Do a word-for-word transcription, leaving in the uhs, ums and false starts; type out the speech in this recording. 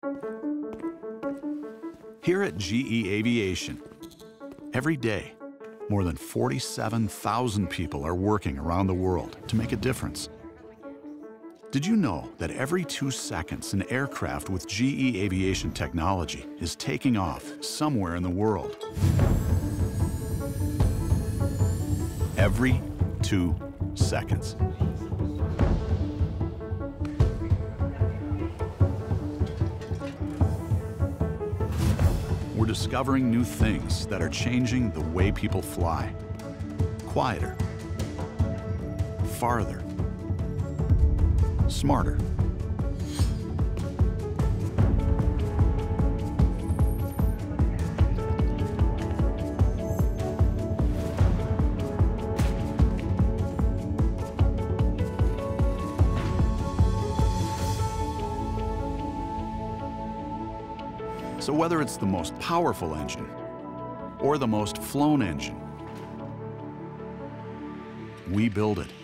Here at G E Aviation, every day, more than forty-seven thousand people are working around the world to make a difference. Did you know that every two seconds an aircraft with G E Aviation technology is taking off somewhere in the world? Every two seconds. We're discovering new things that are changing the way people fly. Quieter, farther, smarter. So whether it's the most powerful engine or the most flown engine, we build it.